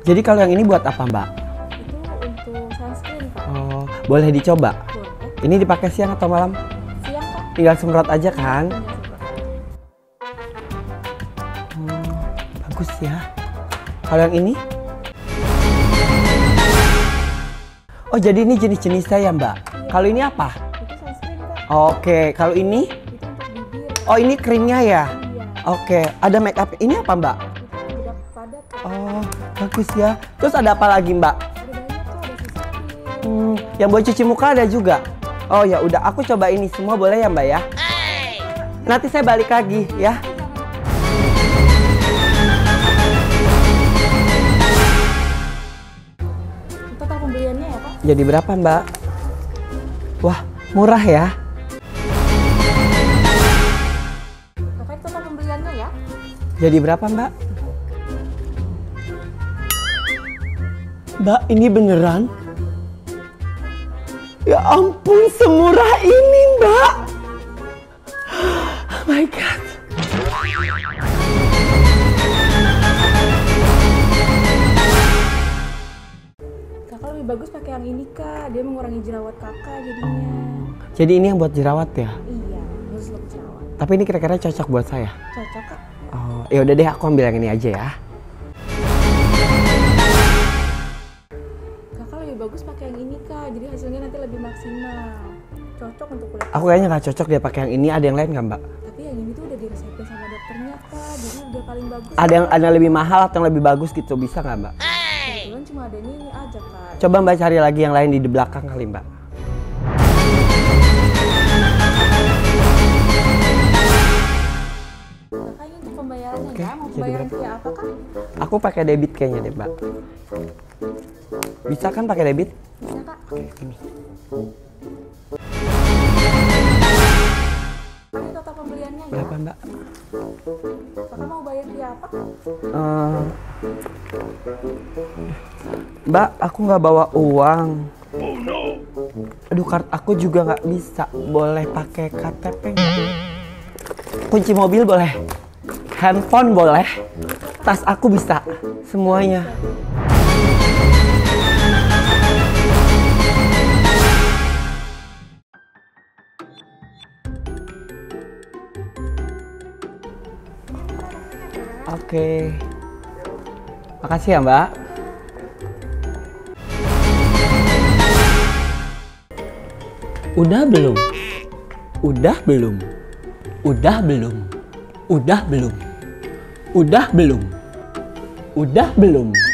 Jadi kalau yang ini buat apa, Mbak? Itu untuk sunscreen, Kak. Oh, boleh dicoba? Boleh. Ini dipakai siang atau malam? Siang, Kak. Tinggal semprot aja kan? Tinggal semprot aja. Bagus ya. Kalau yang ini? Oh, jadi ini jenis-jenisnya ya, Mbak? Iya. Kalau ini apa? Itu sunscreen, Kak. Oke, kalau ini? Itu untuk bibir, Kak. Oh, ini krimnya ya? Iya. Oke, ada make up. Ini apa, Mbak? Itu bedak padat, Kak. Oh, bagus ya. Terus ada apa lagi, Mbak? Ada banyak, Kak. Ada sunscreen. Yang buat cuci muka ada juga? Oh ya udah, aku coba ini semua boleh ya, Mbak ya? Nanti saya balik lagi ya. Total pembeliannya ya, Kak? Jadi berapa, Mbak? Wah, murah ya. Kakak total pembeliannya ya? Jadi berapa, Mbak? Mbak, ini beneran? Ya ampun, semurah ini, Mbak. Oh my God. Kakak lebih bagus pakai yang ini, Kak. Dia mengurangi jerawat kakak jadinya. Jadi ini yang buat jerawat ya? Iya, harus look jerawat. Tapi ini kira-kira cocok buat saya. Cocok, Kak. Oh, ya udah deh, aku ambil yang ini aja ya. Kakak lebih bagus pakai yang ini, Kak. Jadi hasilnya nanti lebih maksimal. Cocok untuk kulit. Aku kayaknya nggak cocok dia pakai yang ini. Ada yang lain nggak, Mbak? Tapi yang ini tuh udah diresepin sama dokternya, Kak. Jadi udah paling bagus. Ada yang lebih mahal atau yang lebih bagus gitu, bisa nggak, Mbak? Kebetulan cuma ada ini aja, Kak. Coba Mbak cari lagi yang lain di belakang kali, Mbak. Kakak ini untuk pembayarannya Oke, ya. Mau jadi pembayaran berapa? via apa, Kak? Aku pakai debit kayaknya deh, Mbak. Bisa kan pakai debit? Bisa, Kak. Oke, ini. Kak, ini total pembeliannya ya. Berapa, Mbak? Kakak mau bayar via apa? Mbak, aku nggak bawa uang. Aduh, kartu aku juga nggak bisa. Boleh pakai KTP nggak? Kunci mobil boleh. Handphone boleh. Tas aku bisa. Semuanya. Oke. Makasih ya, Mbak. Udah belum? Udah belum? Udah belum? Udah belum? Udah belum? Udah belum?